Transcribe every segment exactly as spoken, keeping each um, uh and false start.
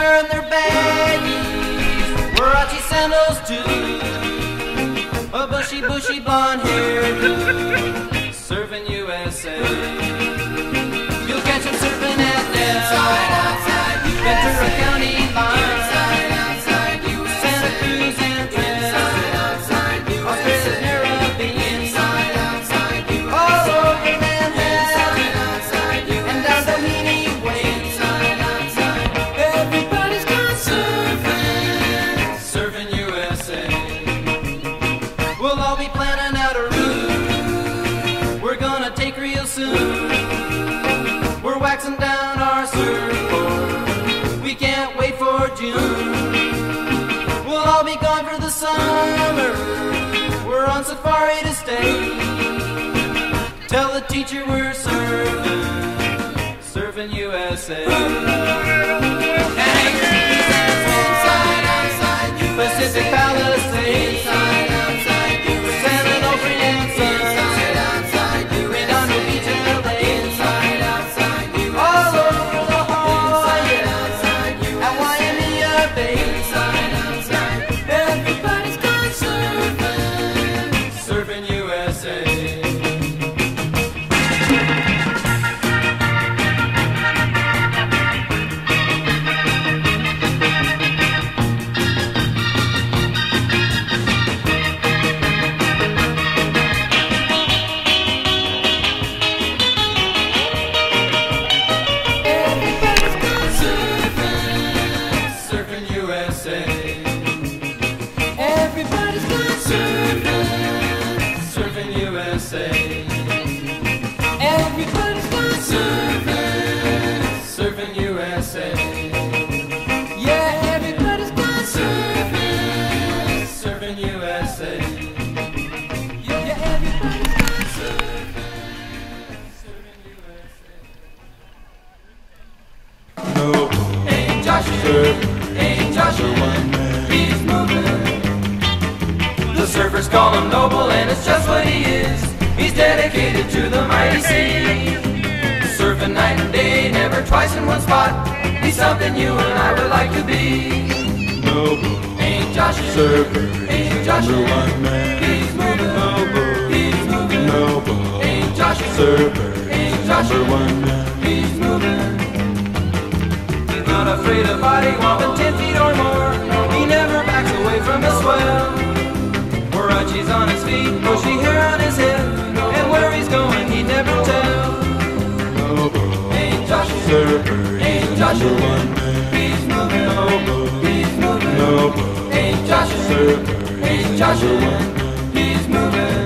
wearing their baggies, Warachi sandals too, a bushy, bushy blonde hairdo, serving U S A. You'll catch them surfing at Inside, outside, Ventura County line, Inside, outside, Santa Cruz and Inside, outside, Australia's Caribbean, Inside, outside, all over Manhattan, Inside, and down Doheny Way, Inside, outside. Everybody's gone surfing, surfing U S A. We'll all be planning out a route we're gonna take real soon. We're waxing down our surfboard, we can't wait for June. We'll all be gone for the summer, we're on safari to stay. Tell the teacher we're surfing, surfing U S A. Inside, outside, Pacific Palisades, inside, outside, San Onofre and Sun, inside, outside, Redondo Beach, L A, inside, outside, all over La Jolla, inside, at Waimea Bay, inside, outside. Everybody's gone surfing, surfing U S A. Everybody's gone surfing, surfing U S A. Everybody's gone surfing, surfing U S A. Yeah, everybody's gone surfing, surfing U S A. Yeah, everybody's gone surfing, surfing U S A. No, Ain't Joshua, ain't Joshua, he's moving. The surfers call him noble, and it's just what he is. He's dedicated to the mighty sea. Surfing night and day, never twice in one spot. He's something you and I would like to be. noble, Ain't Joshua, surfer, ain't number Joshua, one man. he's moving, Noble, he's moving. noble, Ain't Joshua, surfer, ain't number Joshua, one man. he's moving. He's not afraid of body whopping ten feet or more. He never backs away from the swell. Warachi's on his feet, bushy hair on his head, and where he's going he never tell. Noble, Ain't Joshua, surfer, ain't number Joshua, one man. he's moving, Noble, he's moving. noble, Ain't Joshua, surfer, ain't number Joshua, one man. he's moving.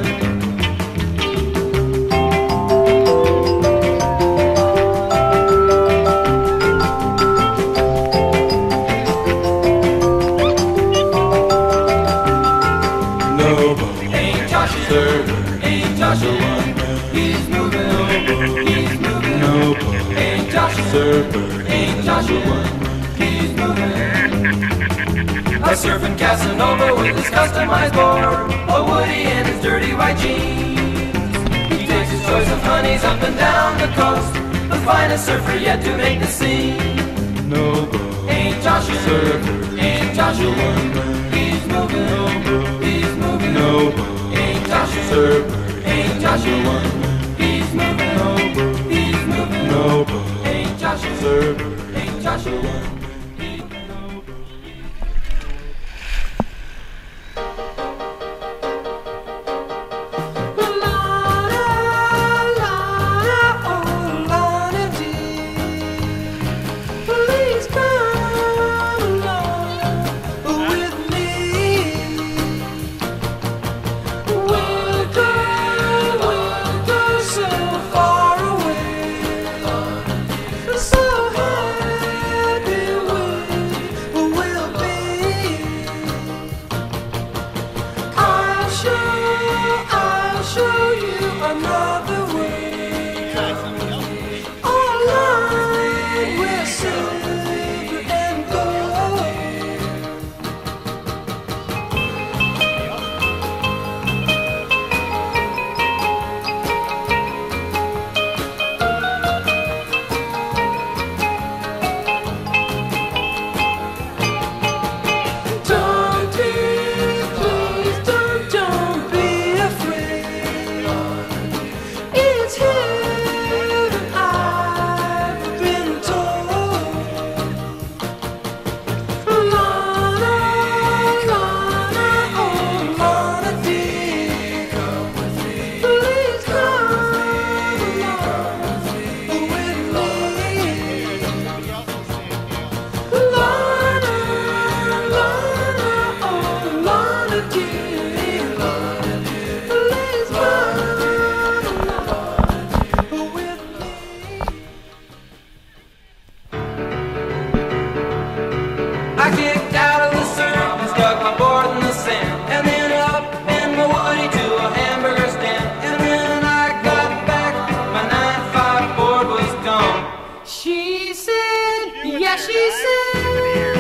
Noble, Ain't Joshua, surfer, ain't number Joshua, one man. he's moving, he's moving. Noble, Ain't Joshua, surfer, ain't number Joshua, one man. he's moving. A surfing Casanova with his customized board, a Woody and his dirty white jeans. He takes his choice of honeys up and down the coast, the finest surfer yet to make the scene. Noble, Ain't Joshua, surfer, ain't Joshua, number one man. he's moving, he's moving. Noble, Ain't Joshua, surfer, ain't number Joshua, one man. he's moving, Noble, he's moving. noble, Ain't Joshua, surfer, ain't number Joshua, one man. he's moving. Please come along with me. We'll go, we'll go so far away, so happy Yeah, she said.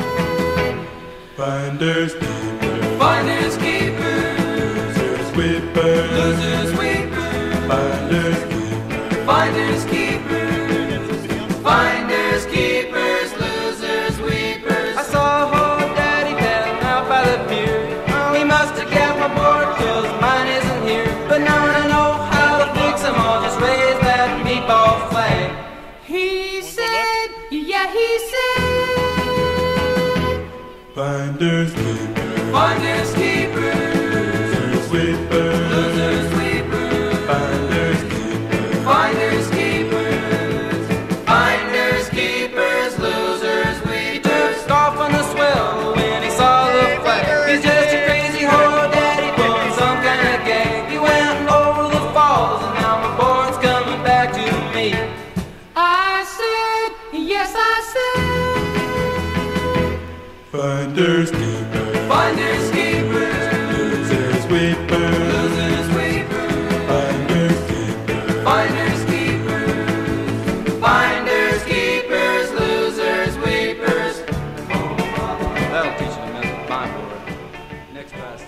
Finders keepers, Finders keepers, losers weepers, losers weepers, finders keepers, finders keepers, finders keepers, losers weepers. I saw old Daddy paddling out by the pier. Oh, he must have got my board 'cause mine isn't here. But now I know how to fix them all. Just raise that meatball flag. He said, yeah, he said. finders keepers, Finders keepers, losers weepers, losers weepers, finders keepers, finders keepers, finders keepers, losers weepers. He took off on the swell when he saw the flag. He's just a crazy old daddy pulling some kind of gag. He went over the falls and now my board's coming back to me. I said, yes, I said. finders keepers, Finders keepers, losers weepers, losers weepers, finders keepers, finders keepers, finders keepers, losers weepers. That'll teach you to mess with my board. Next class.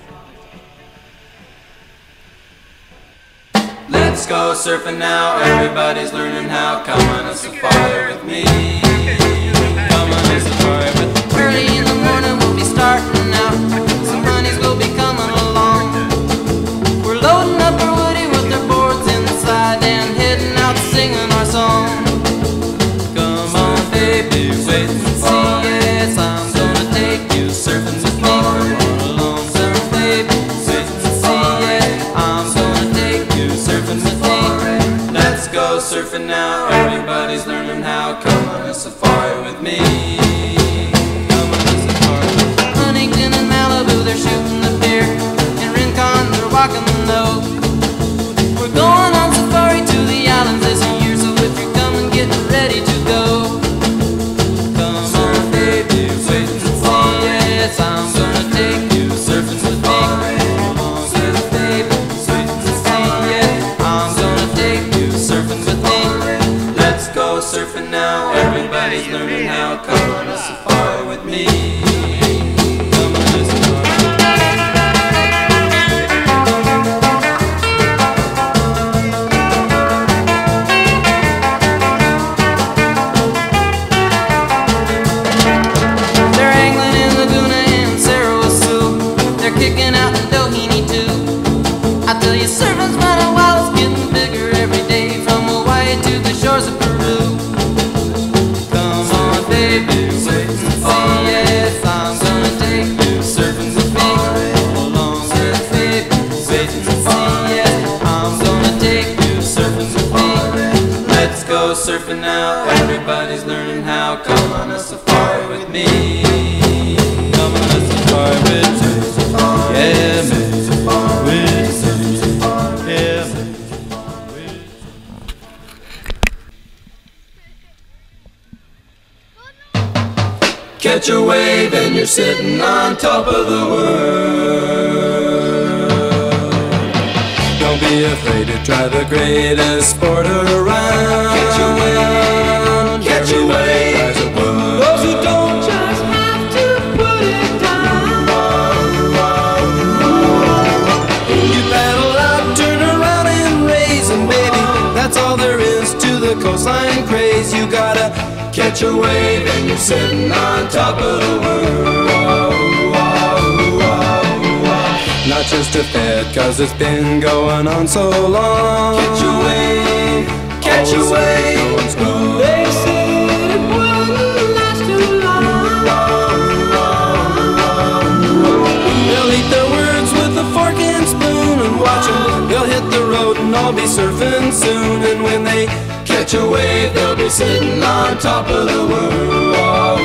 Let's go surfing now. Everybody's learning how. Come on a safari with me. Come on a safari with me. Early in the morning we'll be starting out. Some honeys will be coming along. We're loading up our woody with their boards inside and heading out singing our song. Come on, baby, wait and see. Yes, I'm gonna take you surfing with me. Come on along, surf, baby, wait and see. Yeah, I'm gonna take you surfing with me. Let's go surfing now. Everybody's learning how. Come on a safari with me. Come on a safari. Huntington and Malibu, they're shooting the pier. In Rincon, they're walking the nose. We're going on safari to the islands this year, so if you're coming, get ready to go. Come on, baby, wait and see. Yes, I'm gonna take you surfing with me. Come on, surf, baby, wait and see. Yeah, I'm gonna take you surfing with me. Let's go surfing now. Everybody's learning how. Come on a safari with me. Come on a safari. They're angling in Laguna and Sarasoo. They're kicking out in Doheny too. I tell you, surfing's running wild. It's getting bigger every day, from Hawaii to the shores of Peru. Come on, baby, wait and see. Yes, I'm gonna take you surfing with me. Come along, surf, baby, wait and see. Yes, I'm gonna take you surfing with me. Let's go surfing now. Everybody's learning how. Come on a safari with me. Come on a safari with me. Yeah, me. With me. Yeah, me. Catch a wave and you're sitting on top of the world. Don't be afraid to try the greatest sport around. Catch a wave, catch a wave. Those who don't just have to put it down. You paddle out, turn around and raise, and baby, that's all there is to the coastline craze. You gotta catch a wave and you're sitting on top of the world. Not just a fad, cause it's been going on so long. Catch a wave, catch a wave. They say it wouldn't last too long. They'll eat their words with a fork and spoon and watch them. They'll hit the road and all be surfing soon. And when they catch a wave, they'll be sitting on top of the world.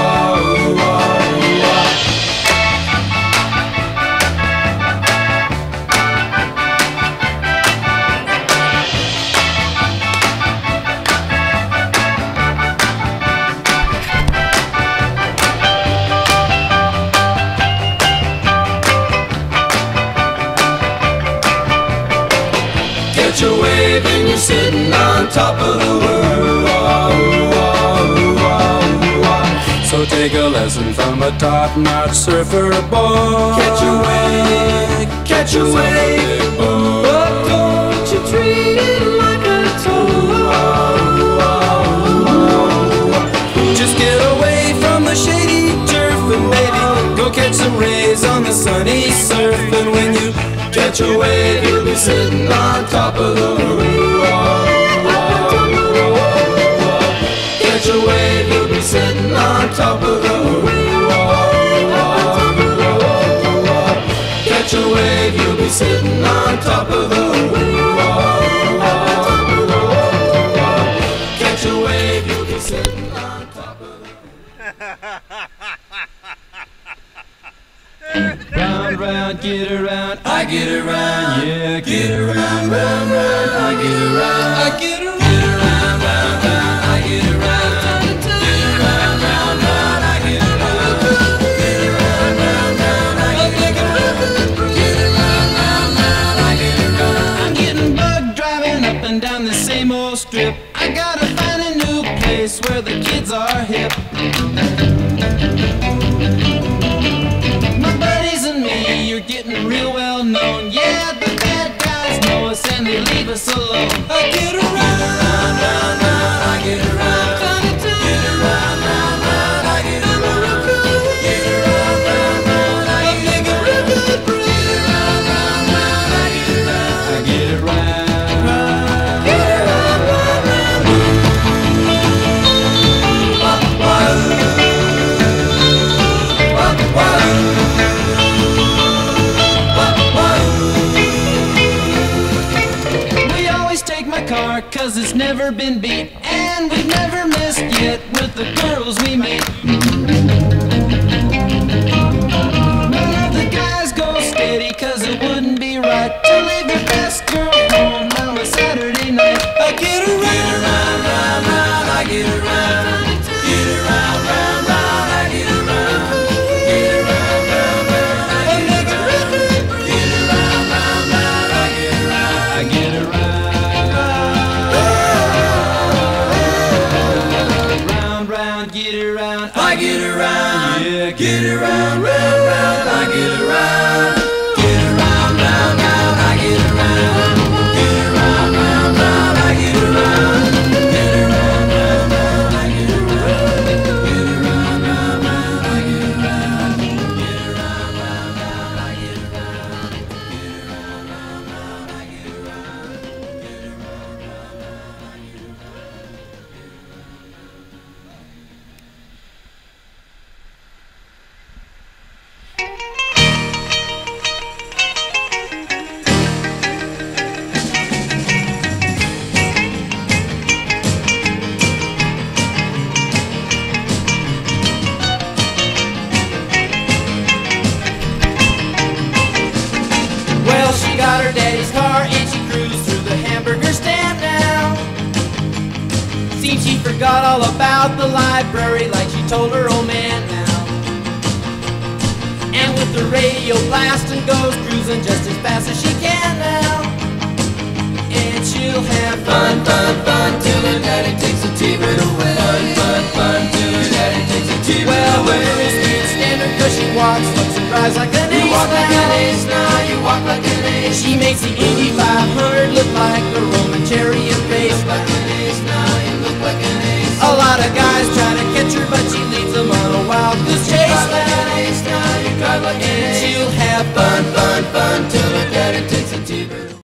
Catch a wave and you're sitting on top of the world. take a lesson from a top-notch surfer boy. Catch a wave, catch a wave, but don't you treat it like a toy. Just get away from the shady turf and baby, go catch some rays on the sunny surf. And when you catch a wave, you'll be sitting on top of the roof. Catch a wave, you'll be sitting on top of the roof. Catch a wave, you'll be sitting on top of the roof. Catch a wave, you'll be sitting on top of the Round, round, get around, I get around, yeah, get around, round, round, I get around, I get around, get around, round, round, I get around, get around, round, round, I get around, get around, round, round, I get around, get around, round, round, I get around. I'm getting bugged driving up and down the same old strip. I gotta find a new place where the kids are hip. My buddies and me, you're getting real well known. Yeah, the bad guys know us and they leave us alone. I get around, Round, round, round, I get around, get around, round, round, I get around, get around, round, round, I get around, get around, round, round, I get around, I get around. get around, round, round. We always take my car cause it's never been beat, and we've never missed yet with the girls we meet. None of the guys go steady cause it wouldn't be right to leave your best girl home on a Saturday night. I get around, Round, round, round, I get around, get around, round, round, I get around, get around, round, round, I get around, get around, round, round, I get around. I get around. Round, round, get around. I get around, Yeah, get around, round, round, I get around, get around, round, round, I get around, get around, round, round, I get around, get around, round, round, I get around, get around, round, round, I get around, get around, round, round, I get around, get around, round, round, I get around, get around, round, round, I get around. Well, she got her daddy's car and she cruised through the hamburger stand now. Seemed she forgot all about the library like she told her old man now. And with the radio blasting goes cruising just as fast as she can now. And she'll have fun, fun, fun till her daddy takes the T-bird away. Fun, fun, fun till her daddy takes the T-bird well, away. Well, the girls can't stand her cause she walks, looks and drives like an ace. You walk like an ace now, you walk like an ace. She makes the Indy five hundred look like a Roman chariot race. You look like an ace now, you look like an ace. A lot of guys try to catch her, but she leads them on a wild goose chase. You drive like an ace now, you drive like an ace. And she'll have fun, fun, fun till her daddy takes a T-bird.